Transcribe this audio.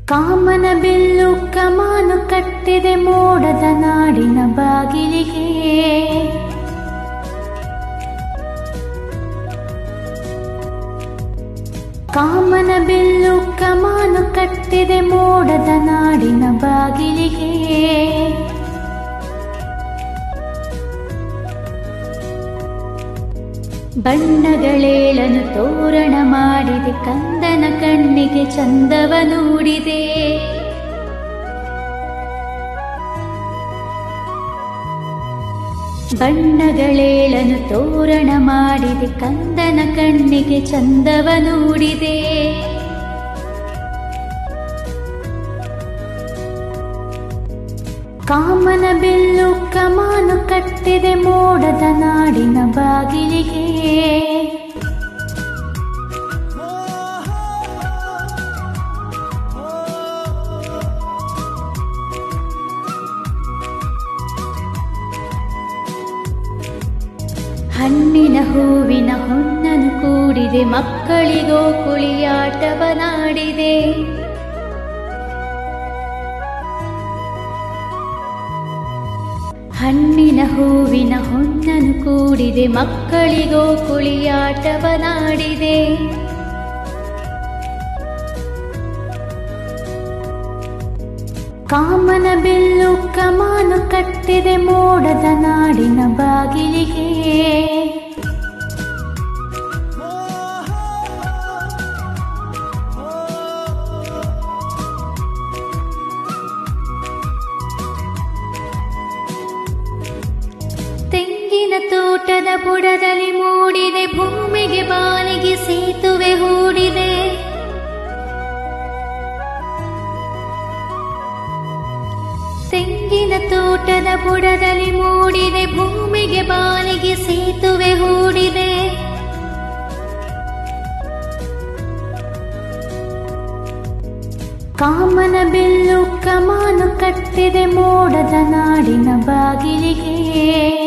ಕಾಮನ bill ಕಮಾನು ಕಟ್ಟಿದೆ ಮೋಡದ ನಾಡಿನ ಬಾಗಿಲಿಗೆ. ಕಾಮನ ಬಿಲ್ಲು ಕಮಾನು ಕಟ್ಟಿದೆ ಮೋಡದ ನಾಡಿನ ಬಾಗಿಲಿಗೆ. ಬಣ್ಣಗಳೇಳನು ತೋರಣ ಮಾಡಿದೆ ಕಂದನ ಕಣ್ಣಿಗೆ ಚಂದವ ನೋಡಿದೆ. ಬಣ್ಣಗಳೇಳನು ತೋರಣ ಮಾಡಿದೆ ಕಂದನ ಕಣ್ಣಿಗೆ ಚಂದವ ನೋಡಿದೆ. ಕಾಮನ ಬಿಲ್ಲು ಕಮಾನು ಕಟ್ಟಿದೆ ಮೋಡದ ನಾಡಿನ ಬಾಗಿಲಿಗೆ. ಹಣ್ಣಿನ ಹೂವಿನ ಹೊನ್ನನು ಕೂಡಿದೆ ಮಕ್ಕಳಿಗೋ ಕುಳಿಯಾಟವನಾಡಿದೆ. ಹಣ್ಣಿನ ಹೂವಿನ ಹೊನ್ನನು ಕೂಡಿದೆ ಮಕ್ಕಳಿಗೋ ಕುಳಿಯಾಟವನಾಡಿದೆ. ಕಾಮನ ಬಿಲ್ಲು ಕಮಾನು ಕಟ್ಟಿದೆ ಮೋಡದ ನಾಡಿನ ಬಾಗಿಲಿಗೆ. ತೆಂಗಿನ ತೋಟದ ಬುಡದಲ್ಲಿ ಮೂಡಿದೆ ಭೂಮಿಗೆ ಬಾನಿಗೆ ಸೇತುವೆ ಹೂಡಿದೆ. ತೆಂಗಿನ ತೋಟದ ಬುಡದಲ್ಲಿ ಮೂಡಿದೆ ಭೂಮಿಗೆ ಬಾನಿಗೆ ಸೇತುವೆ ಹೂಡಿದೆ. ಕಾಮನ ಬಿಲ್ಲು ಕಮಾನು ಕಟ್ಟಿದೆ ಮೋಡದ ನಾಡಿನ ಬಾಗಿಲಿಗೆ.